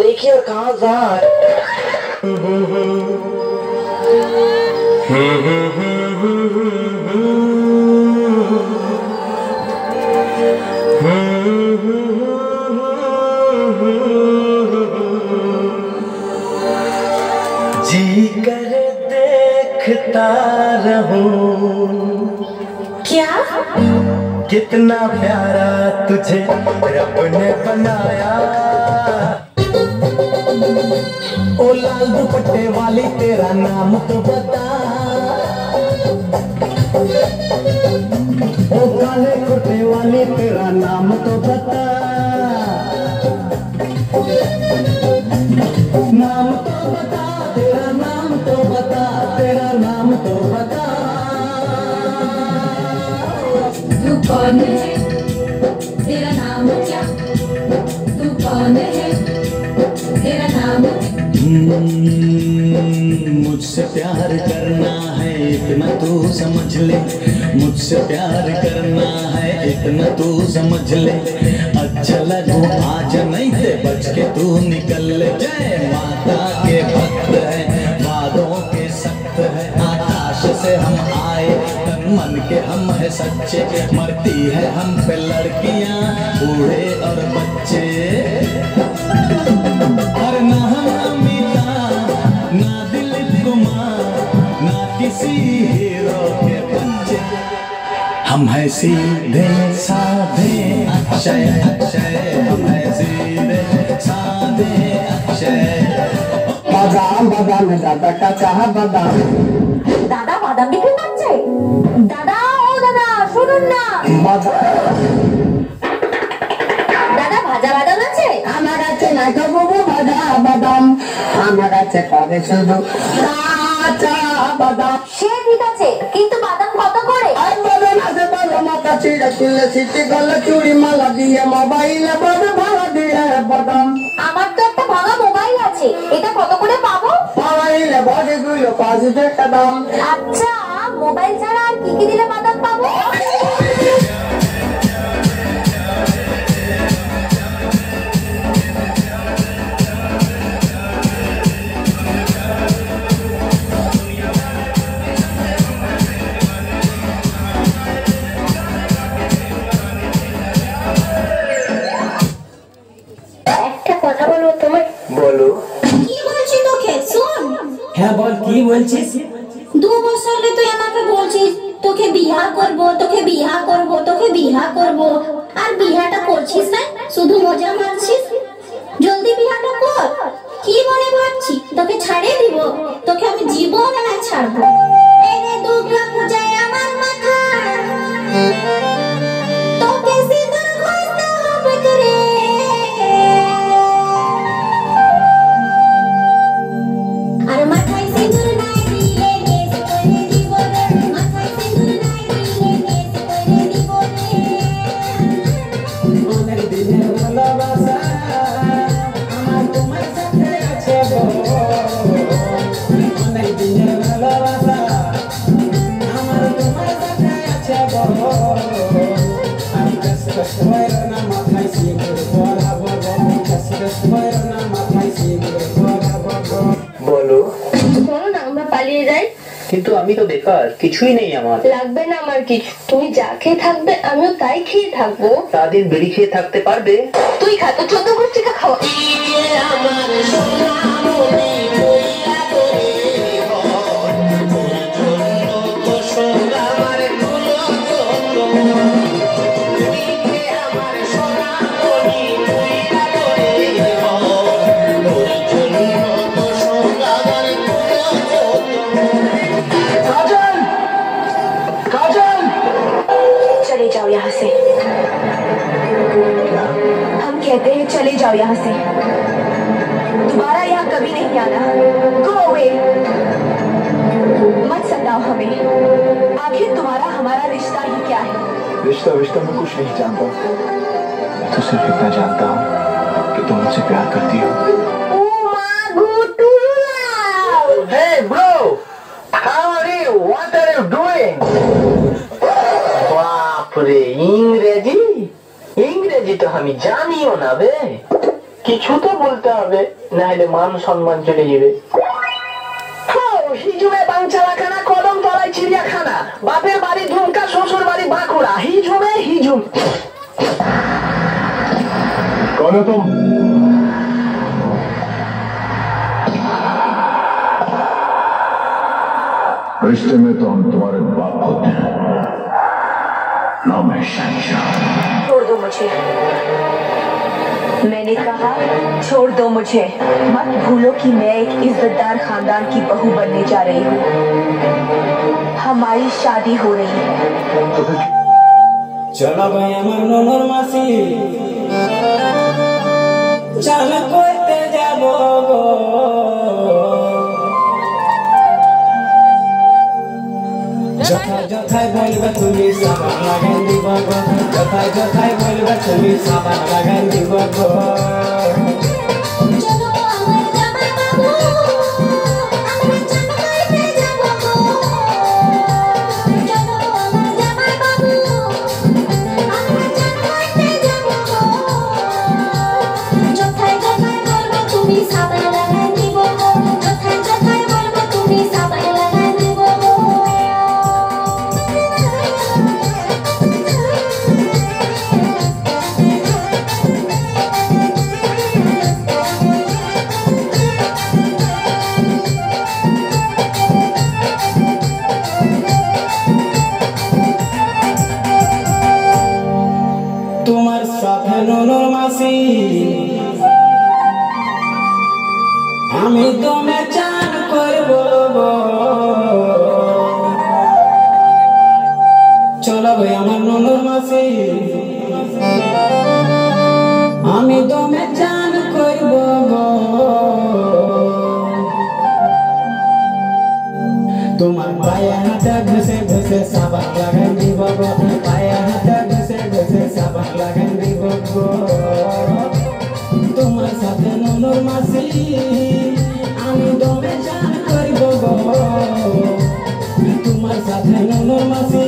एक ही और कहाँ जाए। जी कर देखता रहूं क्या? कितना प्यारा तुझे रब ने बनाया। ओ लाल दुपट्टे वाली तेरा नाम तो बता। ओ काले कुर्ते वाली तेरा नाम तो बता। नाम तो बता, तेरा नाम तो बता, तेरा नाम तो बता। तू कौन है? तेरा नाम क्या? तू कौन है? तेरा नाम? मुझसे प्यार करना है इतना तू समझ ले। मुझसे प्यार करना है इतना तू समझ ले। अच्छा लगो आज नहीं ते बच के तू निकल ले। जय माता के भक्त है, वादों के सख्त है। आकाश से हम आए, तन मन के हम है सच्चे। मरती है हम पे लड़कियां, बूढ़े और बच्चे। और ना हम अमिताभ, ना दिलीप कुमार, ना किसी हीरो के बच्चे। हम है सीधे साधे अक्षय अक्षय। हम है सीधे साधे अक्षय। बादाम बादाम दादा का चाह बादाम। दादा बादाम বিক্রি করছে? দাদা ও দাদা শুনুন না। দাদা ভাজা বাদাম আছে? আমার কাছে নাই তো বাবু ভাজা বাদাম, আমার কাছে পাবে শুধু কাঁচা বাদাম। সে ঠিক আছে, কিন্তু বাদাম কত করে? আর বাদাম আছে বাদাম, মাথা চিড়ে চুলে সিটি গলা চুড়ি মালা দিয়ে মোবাইলে বড় ভাড়া দিয়ে বাদাম। আমার তো একটা ভাঙা মোবাইল আছে, এটা কত করে পাবো? মোবাইলে বড় গুলো 5 টাকা দাম। আচ্ছা, মোবাইল ছাড়া আর কি কি দিলে বাদাম পাবো? একটা কথা বলবো তোমায়? বলো। কি বলছিস তোকে? শোন। হ্যাঁ বল, কি বলছিস? 2 বছর ধরে তুই আমাকে বলছিস তোকে বিয়া করব, তোকে বিয়া করব, তোকে বিয়া করব, আর বিয়াটা করছিস না, শুধু মজা মারছিস। জলদি বিয়াটা কর। কি মনে ভাবছিস তোকে ছাড়িয়ে দিব? তোকে আমি জীবনে না ছাড়বো। এই রে দুর্গা পূজায় আমার মাথা, তোকে সিঁদুর ঘষতে হবে করে। আর মাথায় সিঁদুর নাই দিলে নেস করে দিব রে। মাথায় সিঁদুর নাই দিলে নেস করে দিব রে। অনেক দিনের ভালোবাসা আমার তোমার সাথে আছে গো। অনেক দিনের ভালোবাসা আমার তোমার সাথে আছে গো। আর কষ্ট হয় না মাথায় সিঁদুর পরাবো গো। কষ্ট হয় না মাথায় সিঁদুর পরাবো গো। বলো। চলো না আমরা পালিয়ে যাই। কিন্তু আমি তো বেকার, কিছুই নেই আমার। লাগবে না আমার কিছু, তুমি যা খেয়ে থাকবে আমিও তাই খেয়ে থাকবো। সারাদিন বিড়ি খেয়ে থাকতে পারবে? তুই খা, তো 14 গোষ্ঠীকে খাওয়া। चले जाओ यहाँ से। हम कहते हैं चले जाओ यहाँ से, दोबारा यहाँ कभी नहीं आना। Go away। मत सताओ हमें, आखिर तुम्हारा हमारा रिश्ता ही क्या है? रिश्ता रिश्ता मैं कुछ नहीं जानता, मैं तो सिर्फ इतना जानता हूँ कि तुम मुझसे प्यार करती हो। Hey bro, how are you? What are you doing? বাপরে, ইংরেজি? ইংরেজি তো আমি জানিও না বে। কিছু তো বলতে হবে, না হলে মান সম্মান চলে যাবে। হিজুমে বাঞ্চালাখানা, কদম তলায় চিড়িয়াখানা, বাপের বাড়ি ধুমকা, শ্বশুর বাড়ি বাঁকুড়া, হিজুমে হিজুম। कौन हो तुम? रिश्ते में तो हम तुम्हारे बाप होते हैं, नाम है शहंशाह। छोड़ दो मुझे, मैंने कहा छोड़ दो मुझे। मत भूलो कि मैं एक इज्जतदार खानदान की बहू बनने जा रही हूँ। हमारी शादी हो रही है। चलो भाई আমার ননর মাসি, চাল করতে যাব গো। যথায় যথায় বলবে তুমি সাবান লাগাই দিব গো, যথায় যথায় বলবে তুমি সাবান লাগাই দিব গো। চলো আমার জামাই বাবু, আমরা চান করতে যাব গো। চলো আমার জামাই বাবু, আমরা চান করতে যাব গো। যথায় যথায় বলবে তুমি সাবান লাগাই দিব গো, যথায় যথায় বলবে তুমি সাবান লাগাই দিব গো। তোমার সাথে ননর মাসি আমি তোমায় চান করব গো। চলো ভাই আমার ননর মাসি, আমি তোমায় চান করব গো। তোমার পায়ে হাতে ঘষে ঘষে সাবান লাগাই দিব গো, পায়ে হাতে ঘষে ঘষে সাবান লাগাই দিব গো। তোমার সাথে ননর মাসি আমি দমে চান করব গো, তোমার সাথে ননর মাসি